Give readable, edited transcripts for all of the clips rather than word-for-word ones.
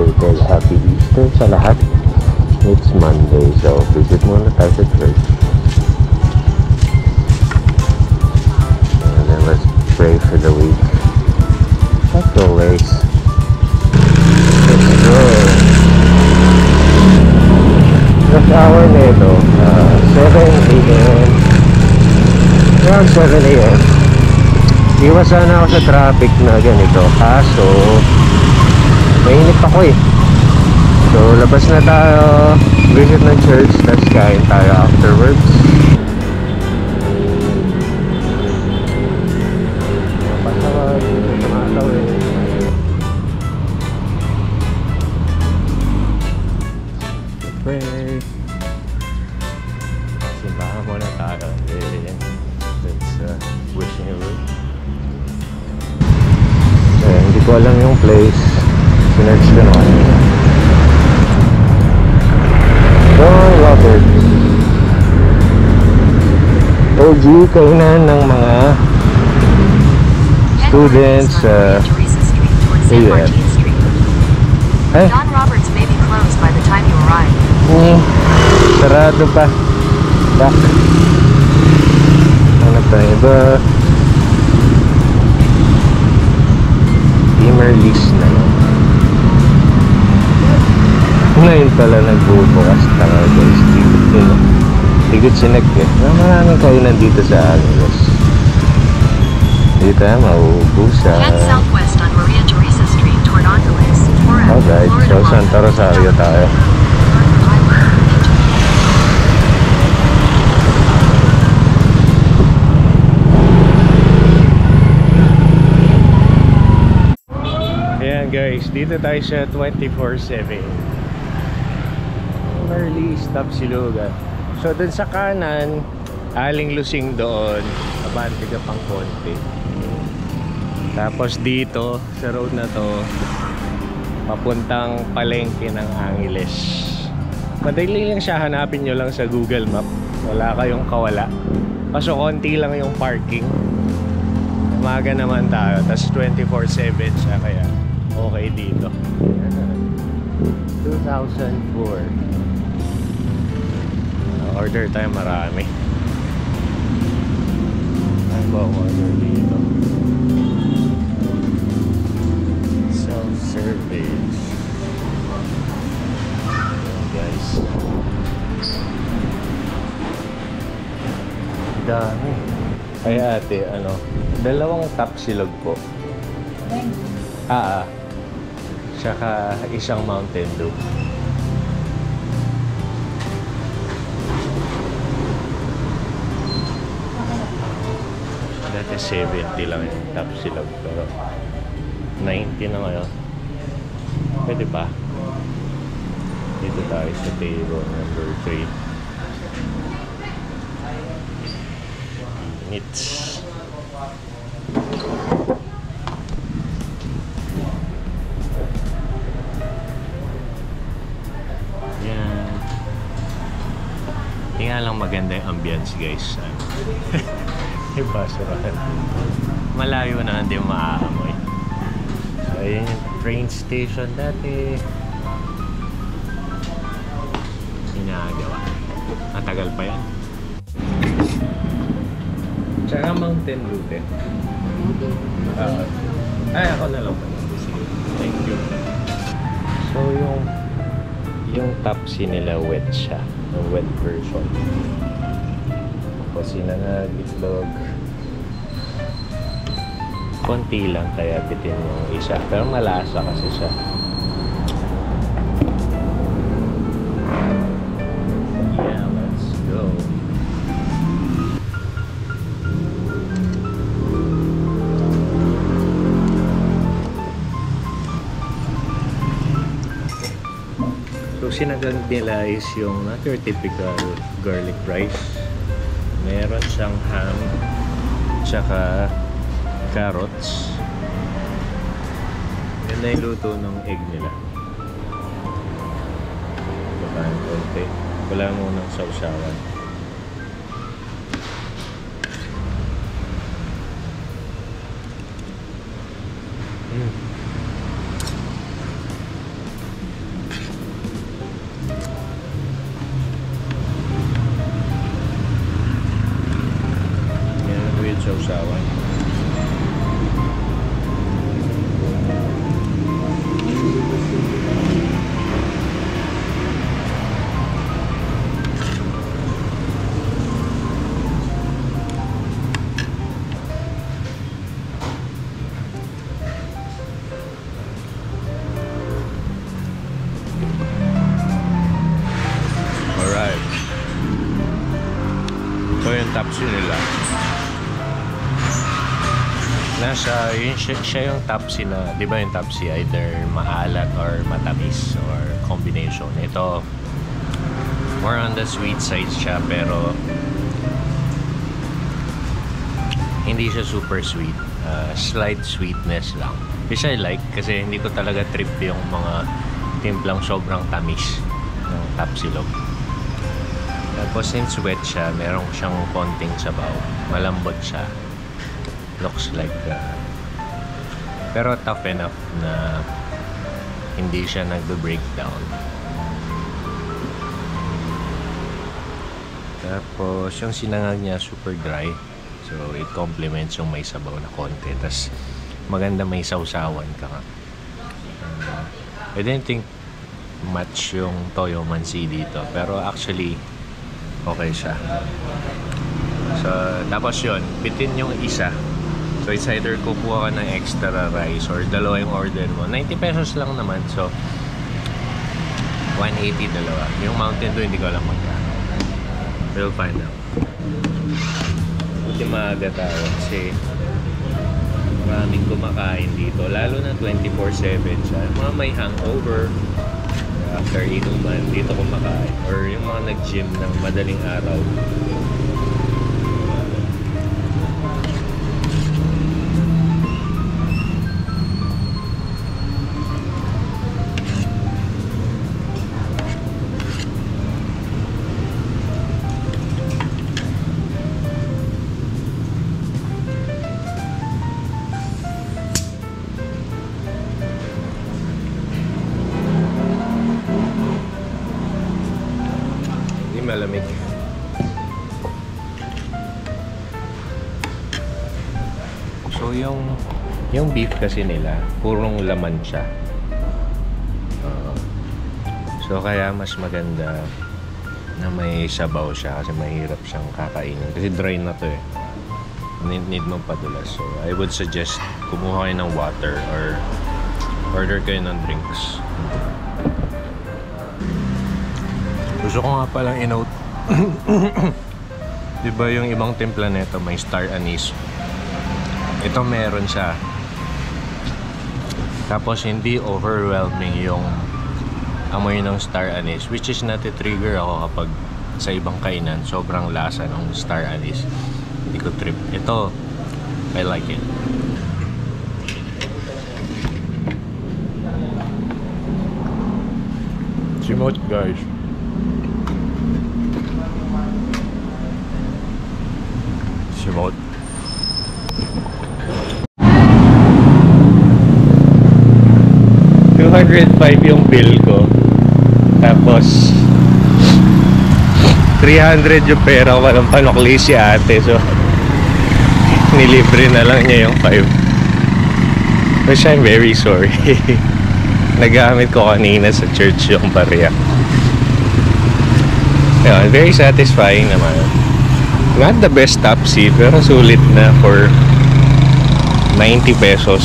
belated Happy Easter sa lahat. It's Monday, so visit muna tayo sa church. And then let's pray for the week. As always. Let's go. Rush hour nito, 7 a.m. Around 7 a.m. Iwas sana ako sa traffic na ganito, kaso mainit ako eh. So labas na tayo, visit ng church, tapos kain tayo afterwards. Pasawag, tumataw eh. Pray. Simbahan muna tayo. Let's wishing you well. Hindi ko alam yung place. Sinerch ko naman. Don Roberts. OG kainan ng mga students sa AF. Don Roberts may be closed by the time you arrive. Sarado pa. Back. Ano pa iba? Steamer list na yun. Ngayon pala nagbubukas tanga guys. Tigot sinek eh. Maraming kainan dito sa Angeles. Dito tayo mauubusan. Head southwest on Maria Teresa Street toward Angeles. Alright, so Santa Rosario tayo. Guys, dito tayo sa 24/7 early stop Silugan. So dun sa kanan, Aling Lusing doon, abante ka pang konti. Tapos dito sa road na to, papuntang palengke ng Angeles. Madali lang siya, hanapin nyo lang sa Google Map, wala kayong kawala. Kaso konti lang yung parking. Umaga naman tayo, tas 24/7 siya, kaya okay dito. 2004. Order tayo marami. Ano ba order dito? Self-service. Guys. Dami. Ay ate, ano? Dalawang tapsilog po. Tsaka isang Mountain Dew. Dati 70 lang yung tapsilog, pero 90 na ngayon. Pwede pa. Dito tayo sa table number 3. Minutes. Hindi nga lang maganda yung ambience guys. Yung basurahan. Malayo na hindi maaamoy. So ayun yung train station dati. Ginagawa. Ang tagal pa yan. Tsaka Mountain Dew din. Ay ako na lang pa. Sige. Thank you. So yung Tapsi nila wet siya. Yung wet version. Tapos sinangag, itlog. Konti lang kaya bitin yung isa. Pero malasa kasi siya. Yeah, let's go. So sinagang nila is yung not your typical garlic rice. Meron siyang ham, tsaka carrots. Yan na yung luto ng egg nila. Baka konti. Wala munang sausawan. Tapsi nila. Siya yung Tapsi na, di ba yung Tapsi either maalat or matamis or combination. Ito, more on the sweet side siya pero hindi siya super sweet. Slight sweetness lang. Which I like kasi hindi ko talaga trip yung mga timplang sobrang tamis ng Tapsilog. Tapos since wet siya, meron siyang konting sabaw. Malambot siya. Looks like pero tough enough na hindi siya nagbe-breakdown. Tapos yung sinangag niya super dry. So it complements yung may sabaw na konti. Tapos maganda may sausawan ka nga. I didn't think much yung Toyo Mansi dito. Pero actually okay siya. So tapos yun, bitin yung isa. So it's either kukuha ka ng extra rice or dalawa yung order mo. 90 pesos lang naman. So 180 dalawa. Yung Mountain Dew hindi ko alam magkano. We'll find out. Buti maaga tayo kasi maraming kumakain dito. Lalo na 24/7 siya. Mga may hangover after inuman dito kumakain. Or yung mga nag-gym ng madaling araw. Malamig. So yung beef kasi nila purong laman siya. So kaya mas maganda na may sabaw siya kasi mahirap siyang kakainin kasi dry na to eh. Need mong padulas. So I would suggest kumuha kayo ng water or order kayo ng drinks. Gusto ko nga palang i-note diba yung ibang timpla nito may star anise, ito meron siya, tapos hindi overwhelming yung amoy ng star anise, which is nati-trigger ako kapag sa ibang kainan sobrang lasa ng star anise, hindi ko trip. Ito I like it. Simot guys. Simot. $205 yung bill ko. Tapos 300 yung pera ko. Walang panukli si ate. So nilibre na lang niya yung 5. Which I'm very sorry. Nagamit ko kanina sa church yung barya. Yeah, very satisfying naman. Not the best Tapsi, pero sulit na for 90 pesos.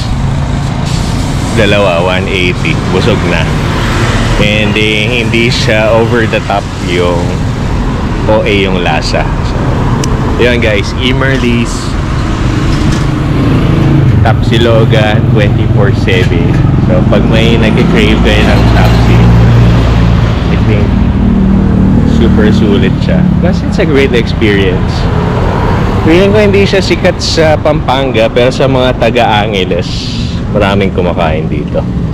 Dalawa, 180. Busog na. And hindi siya over the top yung OA yung lasa. So, yun guys, Emerly's Tapsilogan 24/7. So pag may nag-crave kayo ng Tapsi, I think super sulit siya. Plus it's a great experience. Feeling ko hindi siya sikat sa Pampanga, pero sa mga taga-Angeles maraming kumakain dito.